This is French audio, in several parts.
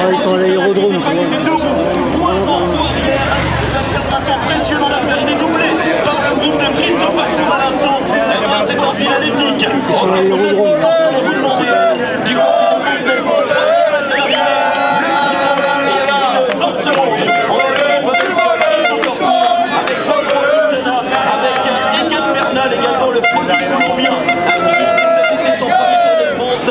ils sont à l'aérodrome. Précieux dans la perte des doublés par le groupe de Christopher Froome à l'instant. Eh bien, c'est un final épique. En quelques instants, sur le roulement du continent contre l'arrivée. Le peloton, et à 20 secondes, on a le groupe de Christopher Froome avec Nairo Quintana, avec Egan Bernal également, le premier colombien qui dispute cet été son premier Tour de France.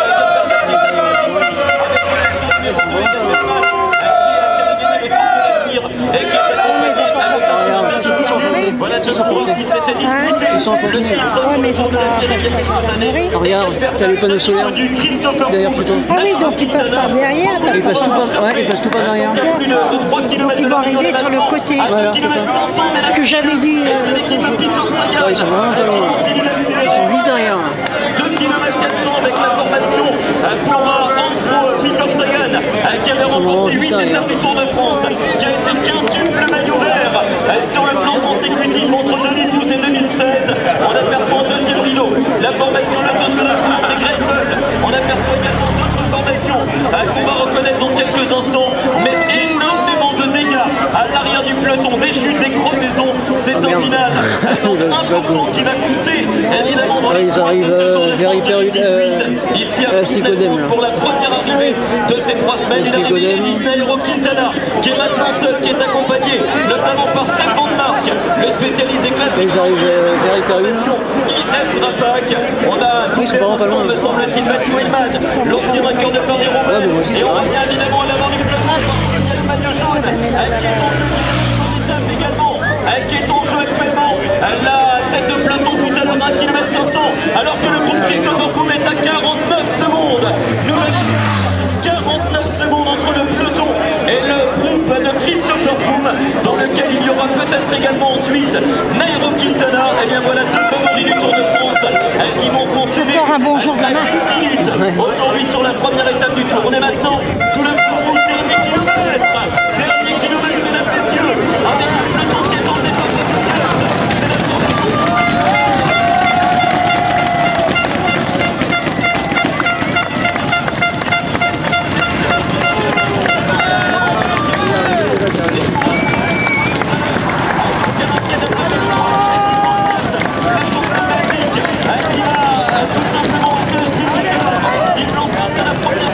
Voilà deux coureurs qui s'étaient disputés le titre sur le Tour de la Pierre il y a quelques années. Regarde, t'as les panneaux solaires derrière plutôt. Ah oui, donc ils passent par derrière. Ils passent tout par derrière. Plus de 3 km ils vont arriver sur le côté. Voilà, c'est ça. Ce que j'avais dit. C'est l'équipe de Peter Sagan Ouais, ils sont vraiment pas loin. qui continue d'accélérer. Ils sont juste derrière. 2 km 400 avec la formation Flora Hansgrohe Peter Sagan qui avait remporté 8 étapes du Tour de France, qui a été quintuple maillot vert sur le plan consécutif entre 2012 et 2016. On aperçoit en deuxième rideau la formation Lottosola et Greg Bull. On aperçoit également d'autres formations qu'on va reconnaître dans quelques instants, mais énormément de dégâts à l'arrière du peloton, des chutes, des crevaisons. C'est un final donc important qui va compter évidemment dans l'histoire de ce Tour de France 2018. Ici à Fontainebleau pour la première arrivée de ces 3 semaines. Il arrive inédite Nairo Quintana qui est maintenant seul, qui est accompagné notamment par Seb Van Mark, le spécialiste des classiques. Ils arrivent IF Drapac. On a doublé l'instant, me semble-t-il, Mathieu Iman, l'ancien vainqueur de Paris-Roubaix. Et on revient évidemment à l'avant du peloton parce qu'il y a le maillot jaune qui est en jeu également, qui est en jeu actuellement. La tête de peloton tout à l'heure, 1 km 500, alors que le groupe Christopher Froome est à 49 secondes. Nous avons 49 secondes entre le peloton et le groupe de Christopher Froome, dans lequel il y aura peut-être également ensuite Nairo Quintana. Et bien voilà deux favoris du Tour de France qui vont consommer un bon jour de la main. aujourd'hui sur la première étape du Tour. On est maintenant sous le feu rouge, dernier kilomètre, mesdames, messieurs, avec le peloton qui est en départ. Qui va tout simplement se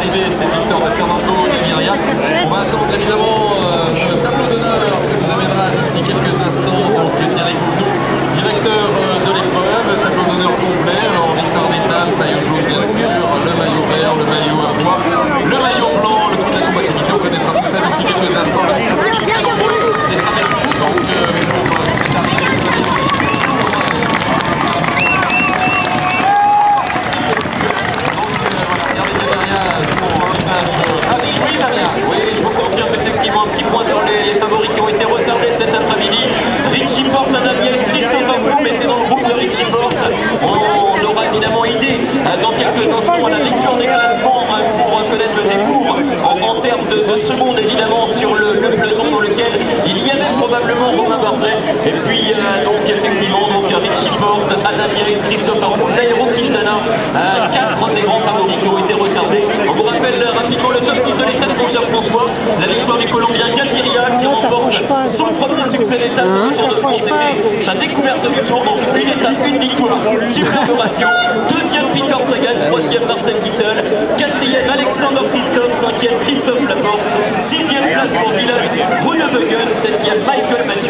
l'arrivée, c'est Victor de Fernando Gaviria. On va attendre évidemment le tableau d'honneur que nous amènera d'ici quelques instants. Donc Thierry Goudou, directeur de l'épreuve, tableau d'honneur complet. Alors victoire d'étape, maillot jaune bien sûr, le maillot vert, le maillot à pois, le maillot blanc, le prix de la combativité. On connaîtra tout ça d'ici quelques instants. Merci beaucoup d'être avec nous. Donc pour cette arrivée. Oui, je vous confirme effectivement un petit point sur les favoris qui ont été retardés cet après-midi. Richie Porte, Adam Yates, Christopher Froome était dans le groupe de Richie Porte. On aura évidemment idée dans quelques instants à la lecture des classements pour connaître le décours en termes de secondes évidemment sur le peloton dans lequel il y avait probablement Romain Bardet. Et puis donc effectivement Richie Porte, Adam Yates, Christopher Froome, Nairo Quintana, 4 des grands favoris qui ont été retardés. On vous rappelle rapidement le top 10 de l'étape, mon cher François. La victoire du Colombien Gaviria qui remporte son premier succès d'étape sur le Tour de France. C'était sa découverte du Tour, donc une étape, une victoire, superbe ratio. Deuxième Peter Sagan, troisième Marcel Kittel, quatrième Alexander Christophe, cinquième Christophe Laporte, sixième place pour Dylan Groenewegen, septième Michael Mathieu.